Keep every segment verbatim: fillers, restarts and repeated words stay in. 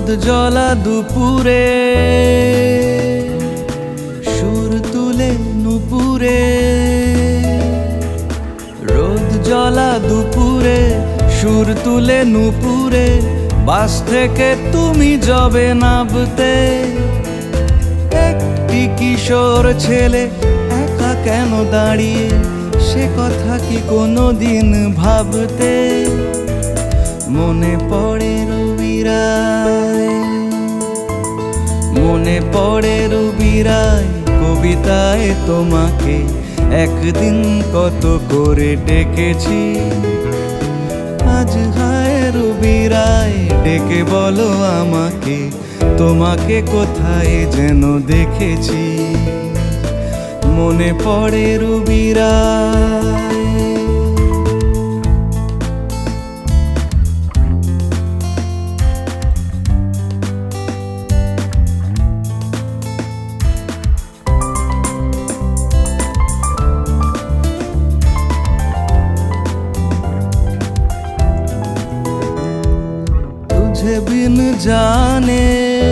রোদ জ্বলা দুপুরে সুর তুলে নুপুরে, রোদ জ্বলা দুপুরে সুর তুলে নুপুরে, বাস থেকে তুমি যাবে নামতে। একটি কিশোর ছেলে একা কেন দাঁড়িয়ে, সে কথা কি কোনোদিন ভাবতে? মনে পড়ে রবি রায়, মনে পড়ে রবি রায় কবিতায় তোমাকে একদিন কত করে ডেকেছি। আজ হায় রবি রায় ডেকে বলো আমাকে, তোমাকে কোথায় যেন দেখেছি। মনে পড়ে রবি রায়। तुझे बिन जाने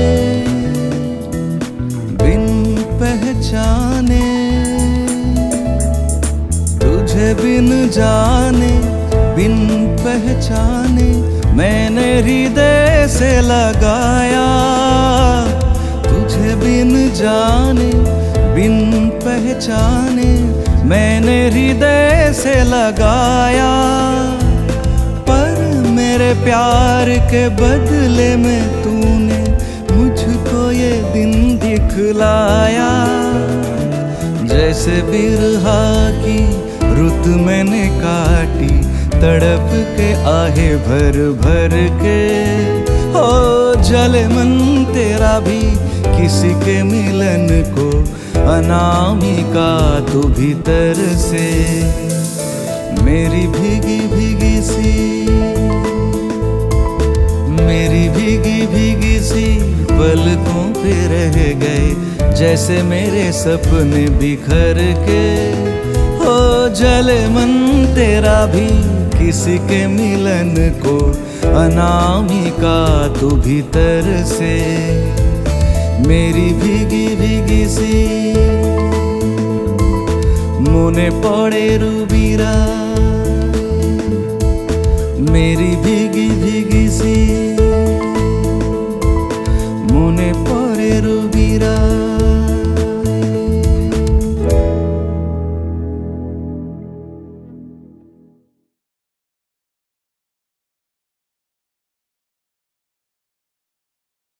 बिन पहचाने, तुझे बिन जाने बिन पहचाने, मैंने हृदय से लगाया। तुझे बिन जाने बिन पहचाने, मैंने हृदय से लगाया। मेरे प्यार के बदले में तूने मुझको ये दिन दिखलाया। जैसे बिरहा की रुत मैंने काटी, तड़प के आहे भर भर के। हो जले मन तेरा भी किसी के मिलन को, अनामिका तू भीतर से। मेरी भीगी भीगी सी, मेरी भीगी भीगी सी पलकों पे रह गए, जैसे मेरे सपने बिखर के। हो जले मन तेरा भी किसी के मिलन को, अनामिका तू भीतर से। मेरी भीगी भीगी सी मने पड़े रबि राय, मेरी भीगी